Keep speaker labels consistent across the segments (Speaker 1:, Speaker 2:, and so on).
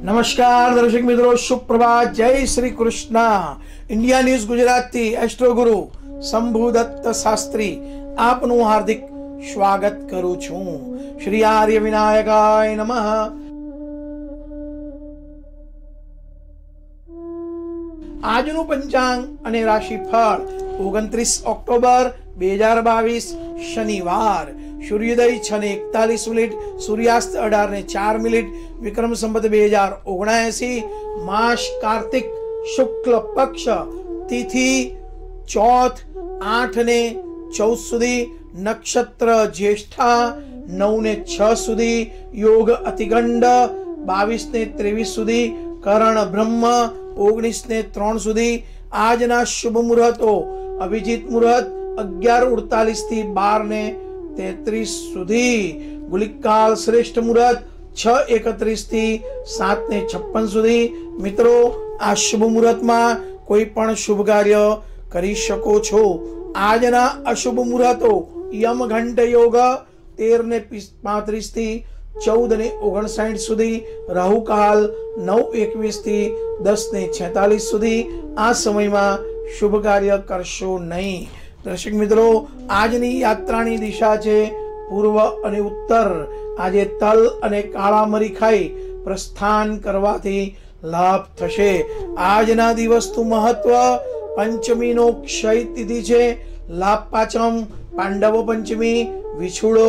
Speaker 1: નમસ્કાર દર્શક મિત્રો, સુપ્રભાત, જય Shri Krishna. India news Gujarati astro Guru Shambhudatt Shastri આપનું હાર્દિક સ્વાગત કરું છું। શ્રી આર્ય વિનાયકાય નમઃ। આજનું પંચાંગ અને રાશિફળ 29 ઓક્ટોબર 2022 શનિવાર। सूर्योदय 6:41, सूर्यास्त 18:04, विक्रम संवत 2079, मास कार्तिक शुक्ल पक्ष, तिथि चौथ 8:14 सुधी, नक्षत्र ज्येष्ठा 9:06 सुधी, योग अतिगंड 22:23 सुधी, करण ब्रह्म 19:03 सुधी। आजना शुभ मुहूर्तो अभिजीत मुहूर्त 11:48 થી 12:33 सुधी, गुलिकाल श्रेष्ठ मुहूर्त 6:31 થી 7:56 सुधी। मित्रों, आ शुभ मुहूर्त में कोई पण शुभ कार्य करी शको छो। आजना अशुभ मुहूर्तो यम घंट योग 13:35 થી 14:59 सुधी, राहुकाल 9:21 થી 10:46 सुधी। आ समय में शुभ कार्य करशो नहीं। दर्शक मित्रों, आजनी यात्रानी दिशा छे पूर्व अने उत्तर। आजे तल अने काळा मरी खाई प्रस्थान करवाथी लाभ थशे। आजना दिवसनुं महत्व पंचमी नो क्षय तिथि छे। लाभ पाचम, पांडव पंचमी, विछुड़ो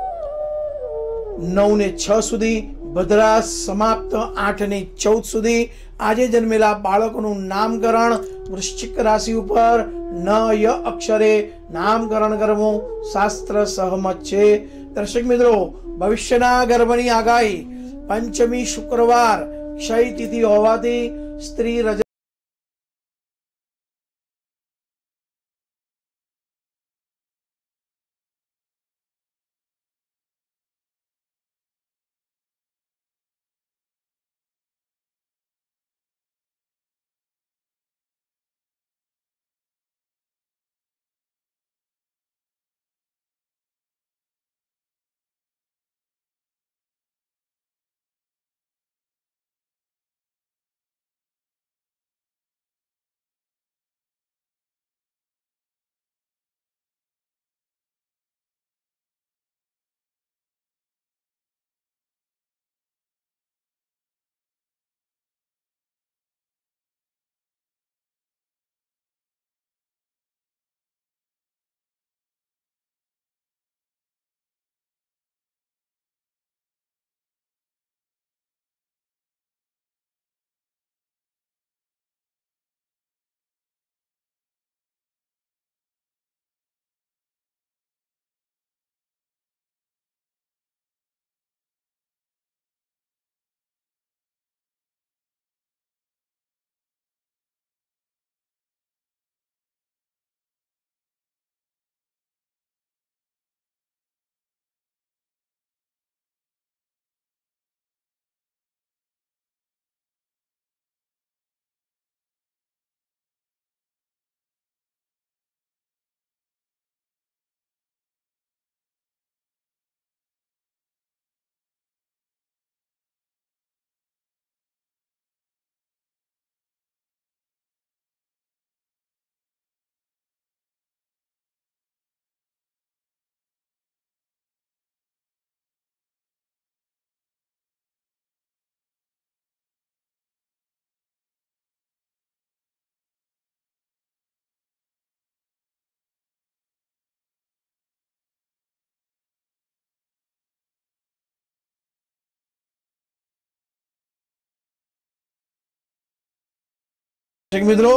Speaker 1: 9:06 सुधी, भद्रा समाप्त 8:14 सुधी। आजे जन्मेला बाळकोनुं नामकरण वृश्चिक राशि पर न य अक्षरे नामकरण करवुं शास्त्र सहमत छे। दर्शक मित्रों, भविष्यना गर्भनी आगाही पंचमी शुक्रवार क्षय तिथि होवाथी स्त्री रजा मित्रों,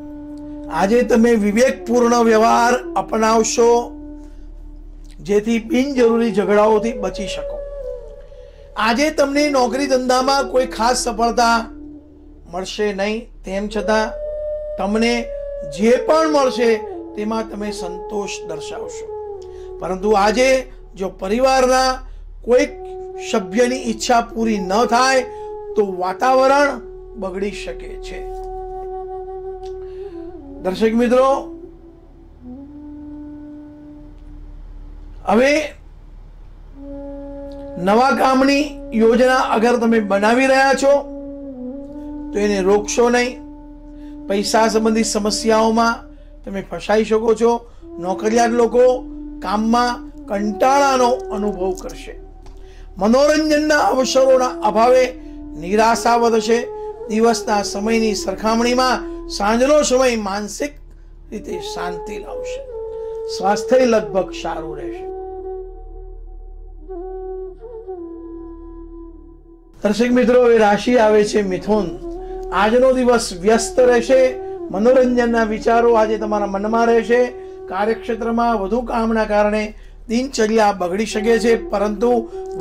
Speaker 1: આજે તમે વિવેકપૂર્ણ વ્યવહાર અપનાવશો જેથી બિનજરૂરી ઝઘડાઓથી બચી શકો। આજે તમને નોકરી ધંધામાં કોઈ ખાસ સફળતા મળશે નહીં, તેમ છતાં તમને જે પણ મળશે તેમાં તમે સંતોષ દર્શાવશો। પરંતુ આજે જો પરિવારના કોઈ સભ્યની ઈચ્છા પૂરી ન થાય તો વાતાવરણ બગડી શકે છે। दर्शक मित्रों, हवे नवा कामनी योजना अगर तमे बनावी रह्या छो તો એને રોકશો નહીં. પૈસા સંબંધિત સમસ્યાઓમાં તમે ફસાઈ શકો છો. નોકરિયાત લોકો કામમાં કંટાળાનો અનુભવ કરશે. મનોરંજનના અવસરોના અભાવે નિરાશા વધશે. દિવસના સમયની સરખામણીમાં સાંજનો સમય માનસિક રીતે શાંતિ લાવશે. સ્વાસ્થ્ય લગભગ સારું રહેશે. દર્શક મિત્રો, હવે રાશિ આવે છે મિથુન. આજનો દિવસ વ્યસ્ત રહેશે. મનોરંજનના વિચારો આજે તમારા મનમાં રહેશે. કાર્યક્ષેત્રમાં વધુ કામના કારણે દિનચર્યા બગડી શકે છે, પરંતુ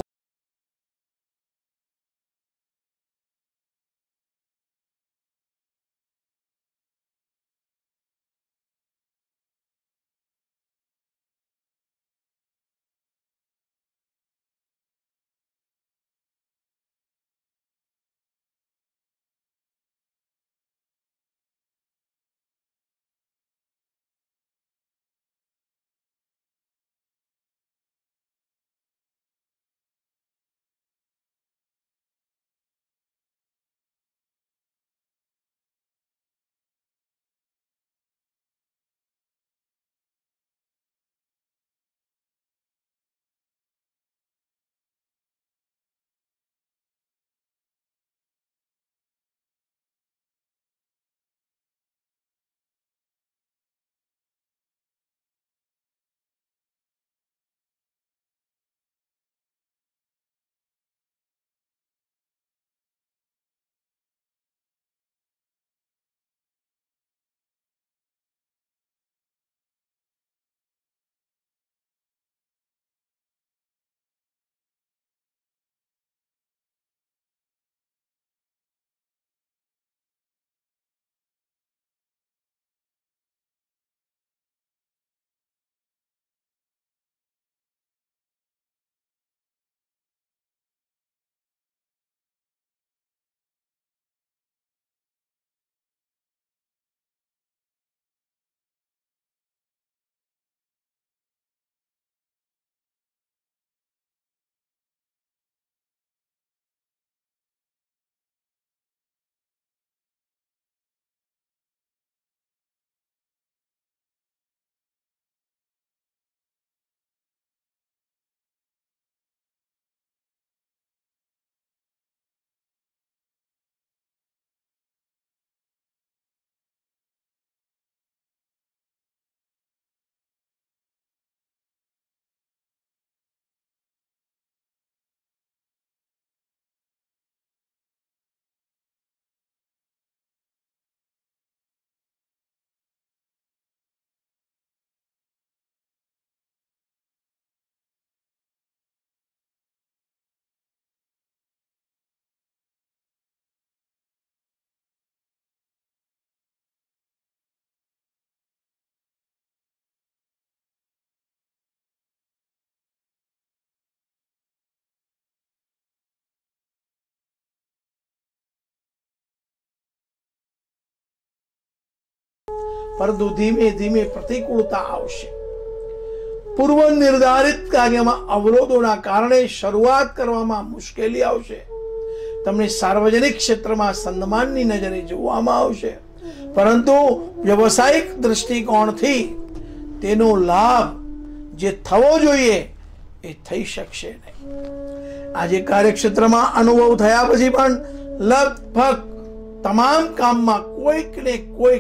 Speaker 1: ધીમે ધીમે પ્રતિકૂળતા આવશે. પૂર્વ નિર્ધારિત કાર્યમાં અવરોધોના કારણે શરૂઆત કરવામાં મુશ્કેલી આવશે. તમને સાર્વજનિક ક્ષેત્રમાં સન્માનની નજરે જોવામાં આવશે, પરંતુ વ્યવસાયિક દ્રષ્ટિકોણથી તેનો લાભ જે થવો જોઈએ એ થઈ શકશે નહીં. આજે કાર્યક્ષેત્રમાં અનુભવ થયા પછી પણ લગભગ તમામ કામમાં કોઈક ને કોઈક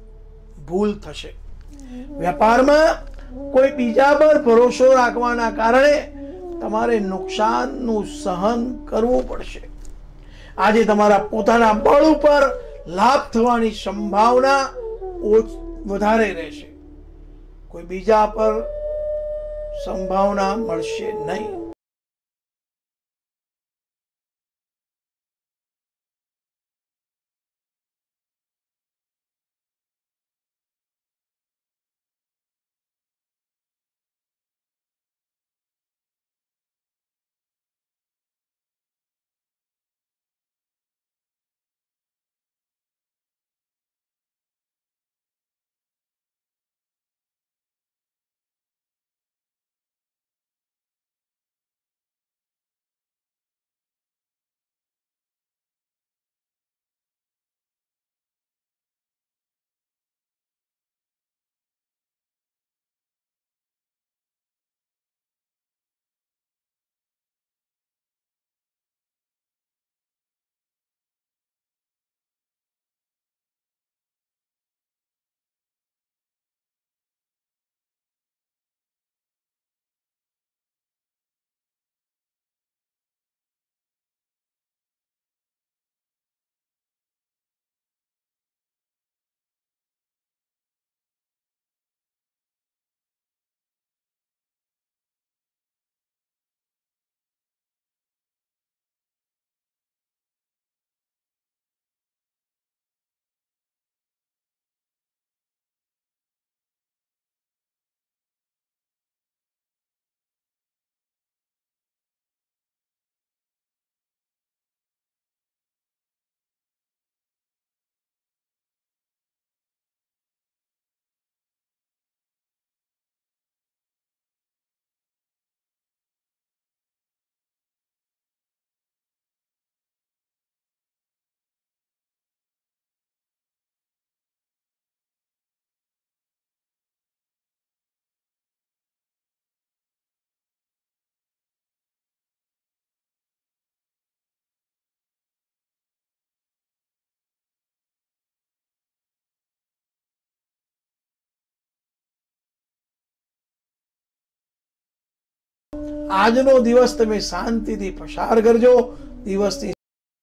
Speaker 1: ભૂલ થશે. વેપારમાં કોઈ બીજા પર ભરોસો રાખવાના કારણે તમારે નુકસાનનું સહન કરવું પડશે. આજે તમારા પોતાના બળ ઉપર લાભ થવાની સંભાવના વધારે રહેશે. કોઈ બીજા પર સંભાવના મળશે નહીં. આજનો દિવસ તમે શાંતિથી પસાર કરજો. દિવસની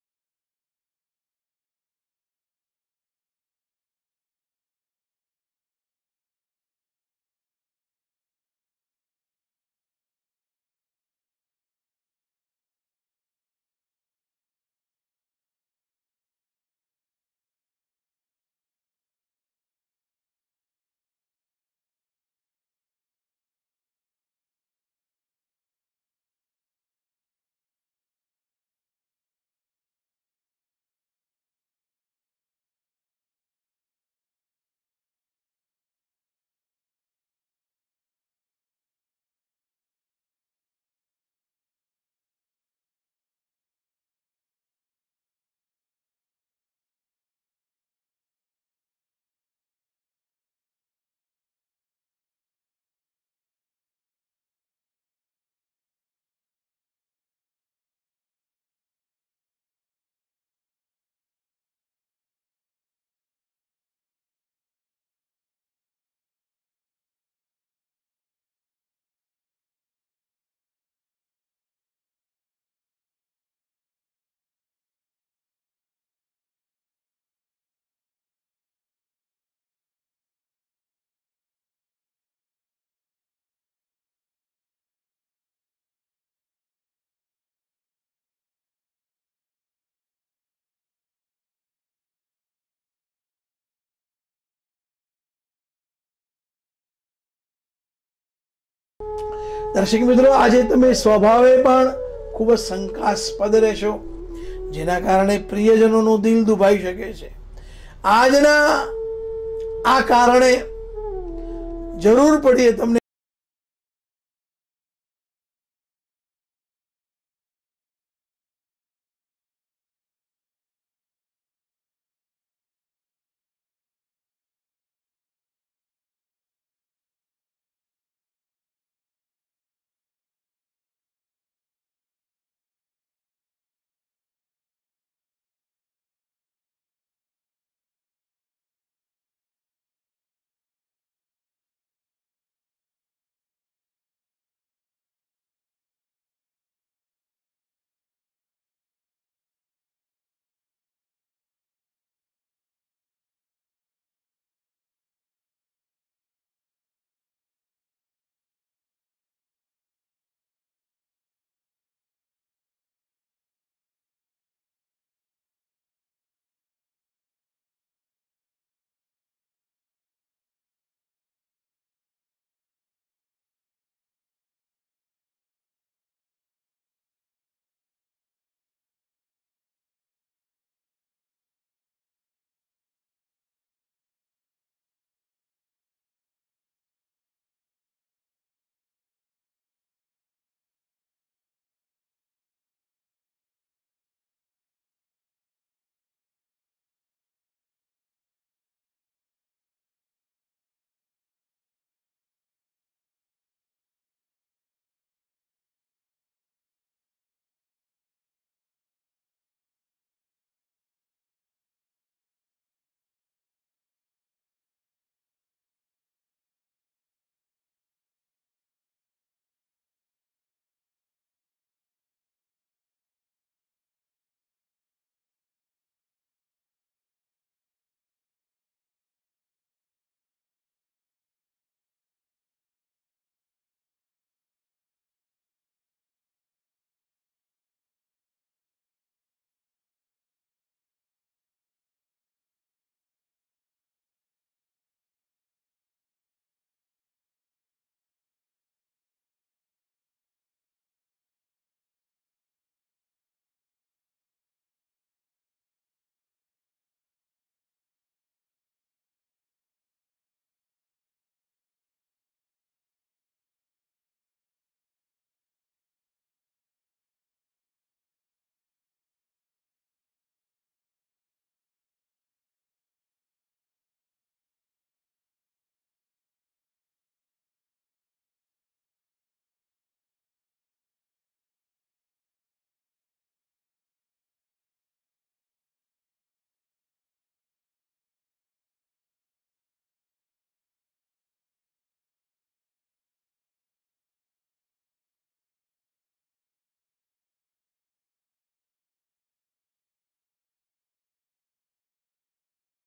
Speaker 1: દર્શક મિત્રો, આજે તમે સ્વભાવે પણ ખૂબ જ શંકાસ્પદ રહેશો, જેના કારણે પ્રિયજનોનું દિલ દુભાઈ શકે છે. આજના આ કારણે જરૂર પડીએ તમને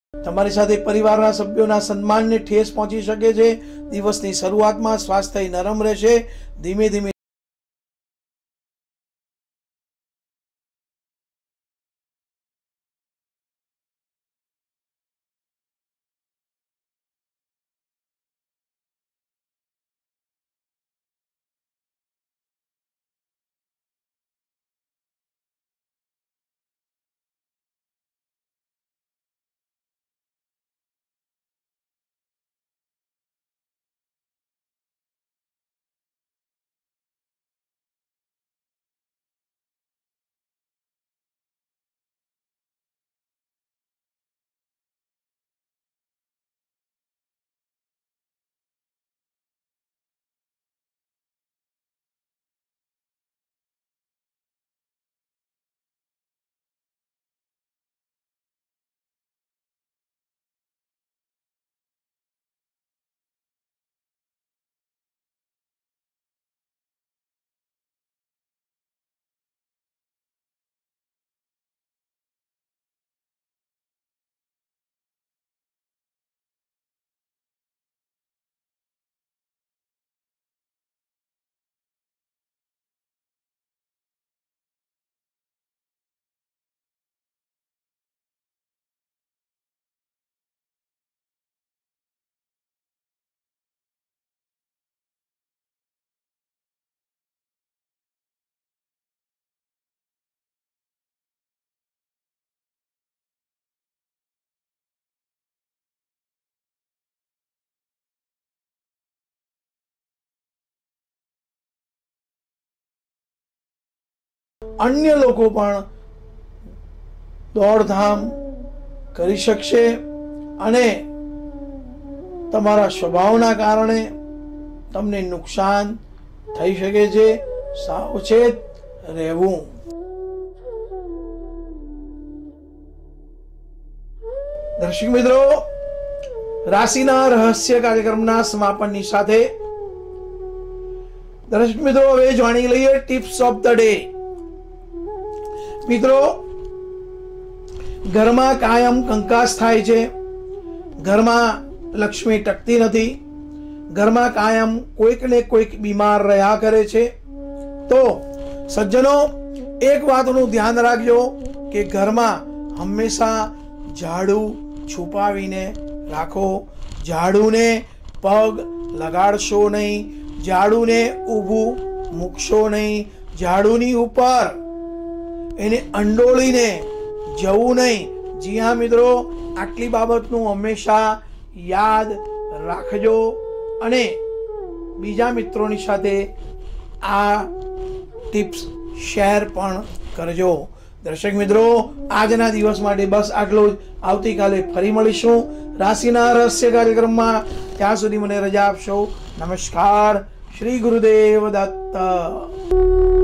Speaker 1: તમારી સાથે પરિવારના સભ્યોના સન્માનને ઠેસ પહોંચી શકે છે। દિવસની શરૂઆતમાં સ્વાસ્થ્ય નરમ રહેશે। ધીમે ધીમે अन्य लोको पण दौड़धाम करी शकशे अने तमारा स्वभावना कारणे तमने नुकसान थई शके छे। सावचेत रहेवुं। दर्शक मित्रों, राशिना रहस्य कार्यक्रमना समापननी साथे दर्शक मित्रों हवे जाणी लईए टिप्स ऑफ द डे। मित्रों, घर में कायम कंकास थाय छे, घर में लक्ष्मी टकती नथी, घर में कायम कोईक ने कोईक बीमार रह्या करे छे, तो सज्जनों एक वातनु ध्यान राखजो कि घर में हमेशा झाड़ू छुपावीने राखो। झाड़ू ने पग लगाड़शो नहीं, झाड़ू ने ऊभू मूकशो नहीं, झाड़ूनी ऊपर एने अंडोळीने जवुं नहीं। जी हाँ मित्रों, आटली बाबतनु हमेशा याद राखजो अने बीजा मित्रोनी साथे आ टिप्स शेर पण करजो। दर्शक मित्रों, आजना दिवस माटे बस आटलो ज। आवतीकाले फरी मळीशुं राशिना रहस्य कार्यक्रममां। त्यां सुधी मने रजा आपशो। नमस्कार। श्री गुरुदेव दत्त।